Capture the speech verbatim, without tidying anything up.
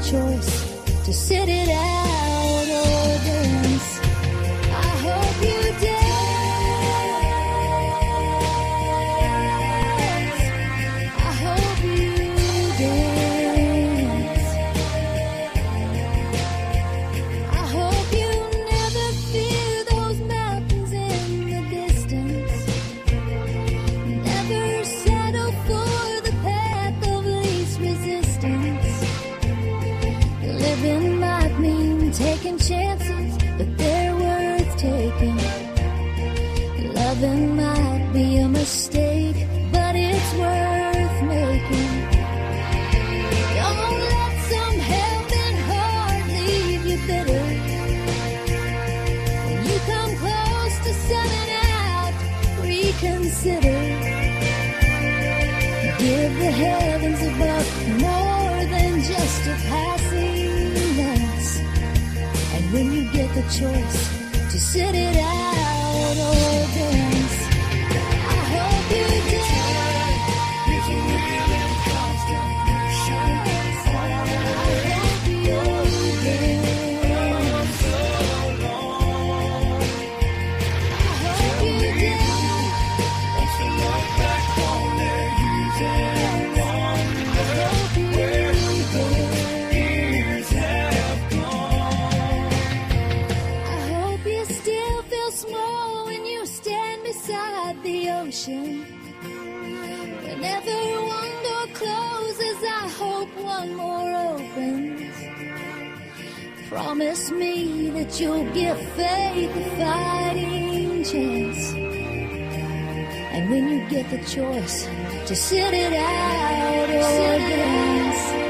choice to sit it out or dance. I hope you dance. I hope you dance. I hope you never fear those mountains in the distance. Never settle for the path of least resistance. Living might mean taking chances, but they're worth taking. Loving might be a mistake, but it's worth making. Don't let some helping heart leave you bitter. When you come close to selling out, reconsider. Give the heavens above more than just a passing glance. And when you get the choice to sit it out or dance, I hope you dance. It's a real and constant mission. I hope you dance. I hope you dance. Once you look back on their using one, I hope you years have gone. I hope you still feel small when you stand beside the ocean. Whenever one door closes, I hope one more opens. Promise me that you'll give faith a fighting chance. And when you get the choice to sit it out or dance,